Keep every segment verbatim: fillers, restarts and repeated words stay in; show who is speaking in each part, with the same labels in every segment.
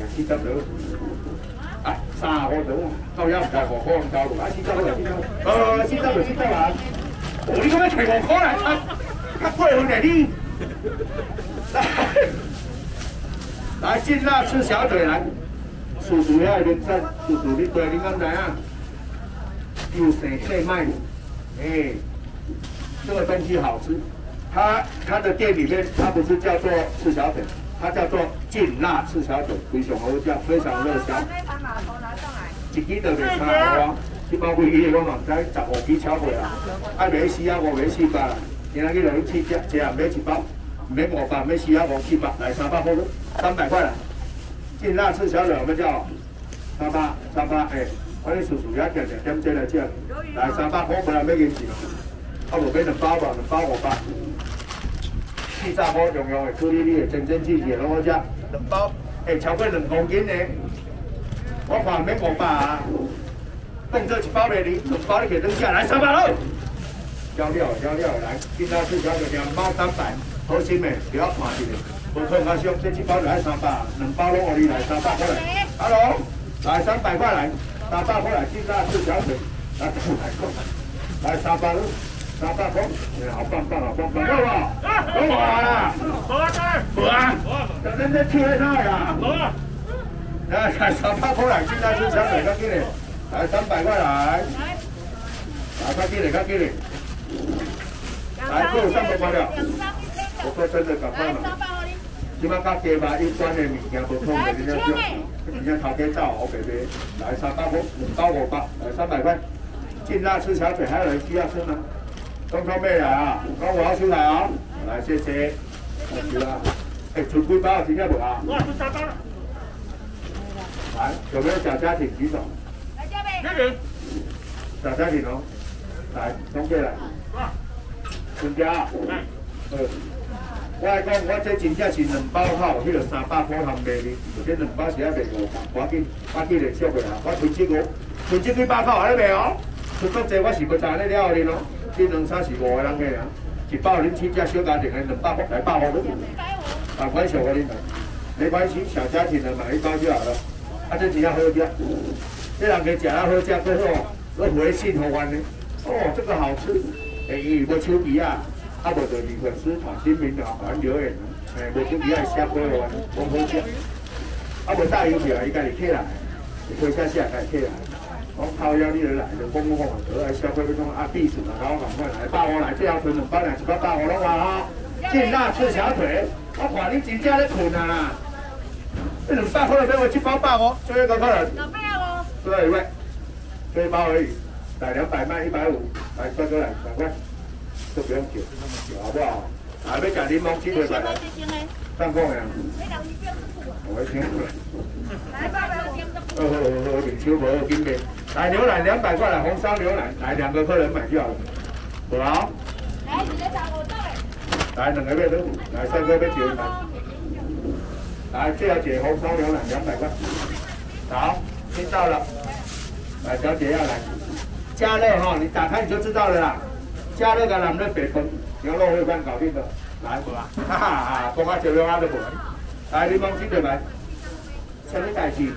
Speaker 1: 四十多，啊，三十五多啊，到遐唔该五块交落，啊，四十多四十多，呃，四十多四十万，哦，你讲要摕五块来，较较过分嘞你。来，来进辣吃小腿来，叔叔遐面赞，叔叔你对你敢知啊？又生细麦，哎，这个东西好吃。它它的店里面，它不是叫做赤小腿，它叫做劲辣赤小腿，非常好食，非常热销。一支就卖三十啊，一包贵伊的我嘛唔知，十五支超过啦。爱买四啊五，买四百啦。今仔日就去试食，一人买一包，唔免五百，买四啊五七百，来三百块咯，三百块啦。劲辣赤小腿我们叫三百三百哎，我哋叔叔也点点点这来食，来三百块，不然要银钱咯。啊无买两包吧，两包五百。四十块用用的处理你的真真切切拢好食，两包，哎，超过两公斤的，我看免五百啊，当做一包卖你，两包你给扔下来三百喽，要料要料来，今仔四小腿两包三百，好心的不要看一个，无可能啊俗，这一包就爱三百，两包拢互你来三百块来 ，Hello， 来三百块来，三百块来，今仔四小腿，来三百块，来三百喽。三百块，好棒棒，好棒棒，够吧？够完了。好啊，好啊。咱咱这切菜啦。好啊。来，来三百块来，现在吃小腿，较紧嘞。来三百块来。来，较紧嘞，较紧嘞。来，够三百块了。我说真的，赶快嘛。即摆甲鸡肉一般的物件无可能真正少，真正头家走我白白。来三百块，到五百，来三百块。劲辣吃小腿，还有人需要吃吗？通通买来啊！刚我要出来啊！来，谢谢。来啦！哎，出几包真正无啊？我出三包了。来，有没有小家庭举手？来这边。这边。小家庭哦，来，拢过来。全家。嗯。我来讲，我这真正是两包好，迄个三百块通卖你，这两包是要卖五百，赶紧赶紧来收过来。我分这个，分这几百块还咧卖哦。出国这我是不知咧了哩咯。这两三是五个人的啊，一包恁七只小家庭的两百块来百块咯，啊，关小个恁来，没关系，小家庭的买一包就好了。啊，这真正好食，这人家食了好食，过后我回信互阮呢，哦，这个好吃，哎，无手皮啊，啊无就二粉丝传新民啊，传留言，哎，无手皮爱写过互阮，讲好食，啊无大油条伊家己起来，回下下家起来。我靠腰你来，就讲讲讲，得来消费要讲啊，避暑啊，然后赶快来百五来，这条腿两百两，一包百五拢话哈。劲辣吃小腿，我看你真正咧困啊啦。这两百块要我一包百五，最后一个客人。两百五。最后一位，这一包而已，来两百卖一百五，来乖乖来，赶快，都不用久，好不好？啊，要吃柠檬鸡腿来。上供呀。我会听。来八百五。呵呵呵呵，领秋无好紧的。来牛奶两百块来，红烧牛奶，来两个客人买就好了。好。来，直接找我到嘞。来两个月都，来帅哥要几位来？来，这小姐红烧牛奶两百块。好，听到了。来，小姐要来。加热哈，你打开你就知道了啦。加热个咱们的北风牛肉烩饭搞定了。来，哈哈哈，讲啊就用啊就无。来，柠檬鸡腿来。什么代志？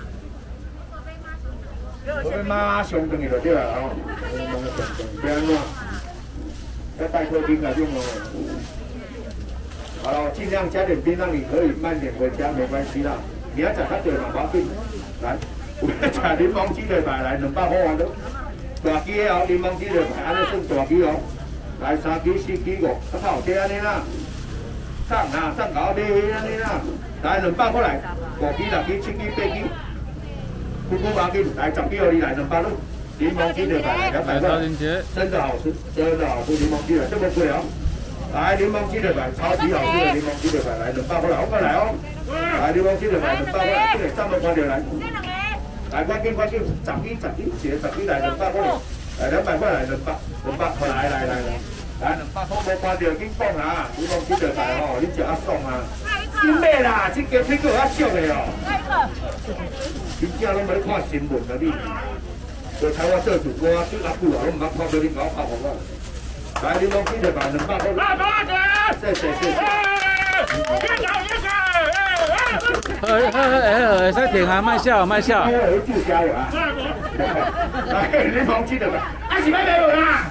Speaker 1: 我要马上回去就对了哦。不要安怎？要带客厅啊，用哦。好了，尽量加点冰，让你可以慢点回家，没关系啦。你要吃较多嘛，无紧。来，我要吃柠檬鸡腿排，来两百块完了。大支的哦，柠檬鸡腿排，安尼算大支哦。来三支、四支、五，较好这安尼啦。送啊，送搞买安尼啦。来两百块来，五支、六支、七支、八支。姑姑麻紧，来十支给你来两百路，柠檬鸡腿排两百块，真的好吃，真的好吃，柠檬鸡腿这么贵哦。来柠檬鸡腿排，超级好吃的柠檬鸡腿排，来两百块来，我过来哦。来柠檬鸡腿排两百块，这个三百块就来。来快紧快紧，十支十支，写十支来两百块，来两百块来两百，两百块来来来来，来两百块无看到紧讲啊，柠檬鸡腿排哦，你食啊爽啊。真买啦，这个这个较俗的哦。真正拢要看新闻啊你，就睇我做主播啊，做阿久啊，我唔捌看到你搞拍红啊。来，你讲几条牌两百块？谢谢谢谢。
Speaker 2: 呃呃呃，会使停啊，卖笑卖笑。
Speaker 1: 哎，有注加油啊！来，你放弃了吧？啊，是买没有啦？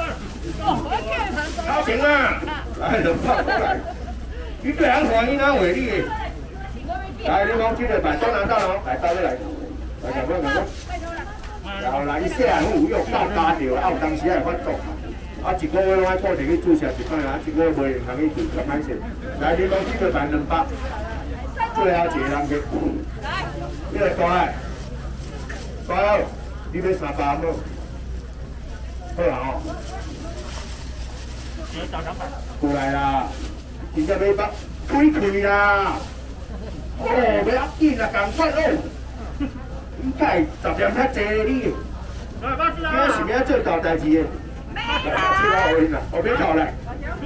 Speaker 1: 好行啊！来，两百过来。你对人欢迎哪位你？来，你放弃了吧？都拿到了，来到这来，来赶快赶快。然后来，伊细汉有用到加掉，啊有当时会发作。啊，一个月拢爱固定去注射一摆，啊，一个月袂用通去注，咁歹势。来，你放弃了吧？两百。最后一个人去。你来过来。好，你要三百冇？好啦哦。过来啦，真正要把开开啦。哦，不要紧啦，赶快哦。应该十点较济你。今是要做大代志的。来，把钱拿回来，后边头来。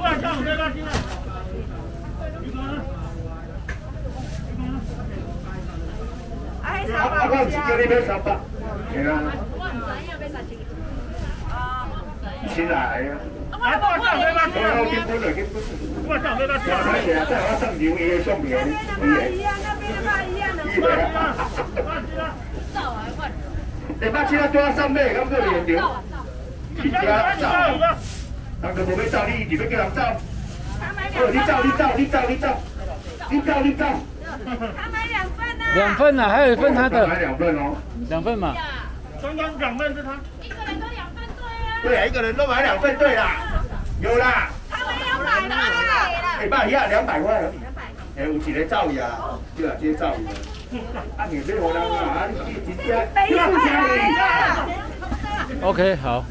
Speaker 1: 啊啊！我唔是叫你买三百，係啊。先來啊！我我結婚啦，結婚。我上俾把錢。我睇嘢，即係我送牛嘢送嘢，嘢。你把錢啊多送咩？咁佢連條。而家走。人哋冇俾走，你而家叫人走。哦，你走，你走，你走，你走，你走，你走。
Speaker 3: 他买两份呢。
Speaker 2: 两份啊，还有一份他的。
Speaker 1: 买两份哦。两
Speaker 2: 份嘛。
Speaker 4: 刚刚两份是他。
Speaker 3: 一个人都两份对啊。
Speaker 1: 对啊，一个人都买两份对啦，有啦。
Speaker 3: 他们要买啦。
Speaker 1: 哎，爸，一样两百块而已。两百。哎，有一个造牙，对啦，这个造牙。啊，你别胡乱啊，你直接不要家里。
Speaker 2: OK， 好。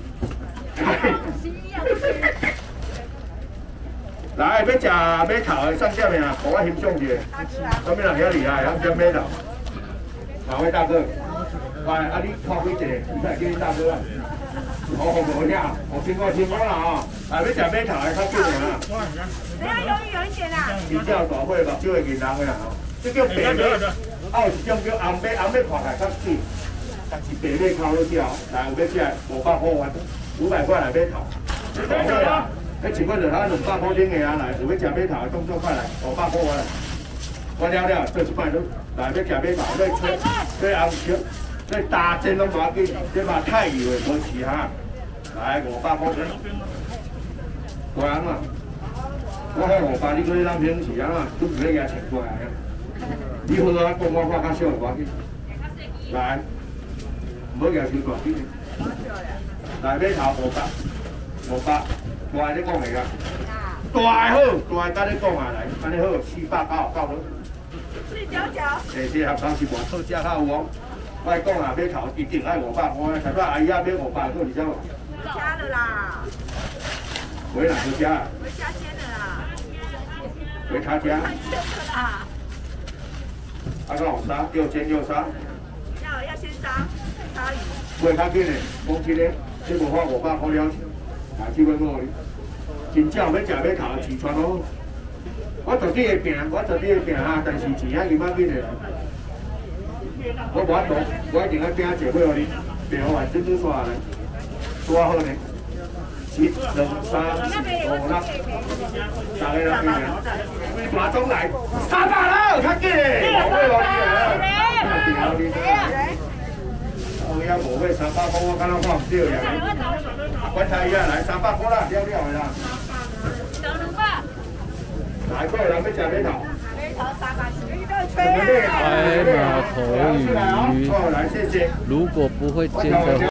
Speaker 1: 来，要食马头的上下面啊，我欣赏一下。什么人遐厉害，晓食马头？哪位大哥？快，啊你看几个？你看叫你大哥啊。我好无听，我听过听过啦哦。来，要食马头的较少点啊。
Speaker 3: 等下鱿鱼有一点啦。
Speaker 1: 比较大尾，目睭会见人的啦吼。这叫白马，啊有一种叫红马，红马看起来较水，但是白马靠好食哦。来，有要食五百块元，五百块来马头。大尾啊！迄请问着他两百块钱的啊，来，有要食马头的动作快来，五百块来。我了了，做一摆都来要食马头，要吹，要红烧，要大煎拢无要紧，这嘛太油的无吃哈。来五百块钱，过来嘛。我迄五百，你搁咧咱平时啊，都唔要举请过来啊。你好啊，讲我话较少无要紧。来，唔好举手大啲。来马头五百，五百。大你讲嚟噶，大好，大甲你讲下来，安尼好，四百九十九了。
Speaker 3: 四九九。
Speaker 1: 诶，这合同是偌好，价较有哦。我讲啊，马头一定爱五百块，台北阿姨啊买五百个，你知无？
Speaker 3: 加了啦。
Speaker 1: 回哪个加？
Speaker 3: 回加鲜的啦。
Speaker 1: 回他家。
Speaker 3: 啊。
Speaker 1: 啊，个有杀，又煎又杀。
Speaker 3: 要要先杀，杀鱼。
Speaker 1: 袂较紧的，讲真嘞，你无花五百块了钱。啊，去问我哩，真正要食马头饲穿好。我绝对会拼，我绝对会拼哈，但是钱啊，伊妈紧的。我无法度，我一定要拼一个互你，袂好话整整煞来，多好呢。一、两、三、四、五、六，大家来拼拼。马总来，三百了，较紧的，无买互你啊，拼互你。我遐无买三百块，我敢若看唔到呀。棺材伊啊，来三百块啦，了了的啦。
Speaker 3: 两两百。
Speaker 1: 哪个人要食马头？
Speaker 3: 马头三百四，你都吹
Speaker 2: 白马头鱼，
Speaker 1: 哦，来谢谢。
Speaker 2: 如果不会煎的话。